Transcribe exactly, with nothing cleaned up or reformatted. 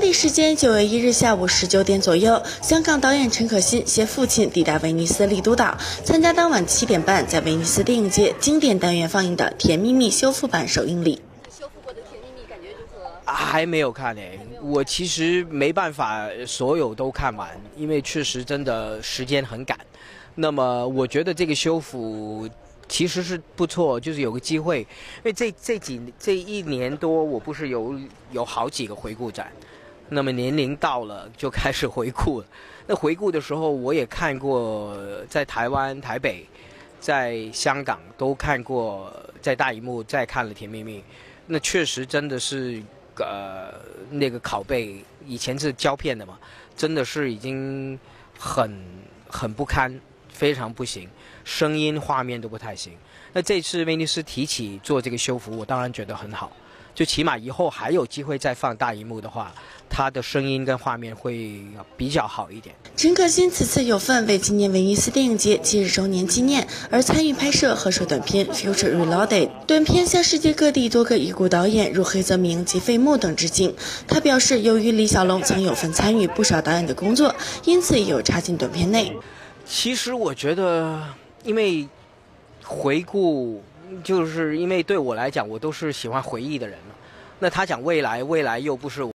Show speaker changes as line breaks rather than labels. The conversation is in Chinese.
地时间九月一日下午十九点左右，香港导演陈可辛携父亲抵达威尼斯丽都岛，参加当晚七点半在威尼斯电影节经典单元放映的《甜蜜蜜》修复版首映礼。
修复过的《甜蜜蜜》感觉如何？
还没有看呢、我其实没办法所有都看完，因为确实真的时间很赶。那么我觉得这个修复其实是不错，就是有个机会，因为这这几这一年多，我不是有有好几个回顾展，那么年龄到了就开始回顾了。那回顾的时候，我也看过，在台湾、台北、在香港都看过，在大荧幕再看了《甜蜜蜜》，那确实真的是呃那个拷贝，以前是胶片的嘛，真的是已经很很不堪。非常不行，声音、画面都不太行。那这次威尼斯提起做这个修复，我当然觉得很好。就起码以后还有机会再放大荧幕的话，它的声音跟画面会比较好一点。
陈可辛此次有份为纪念威尼斯电影节七十周年纪念而参与拍摄和摄短片《Future Reloaded》。短片向世界各地多个已故导演如黑泽明及费穆等致敬。他表示，由于李小龙曾有份参与不少导演的工作，因此也有插进短片内。
其实我觉得，因为回顾，就是因为对我来讲，我都是喜欢回忆的人嘛。那他讲未来，未来又不是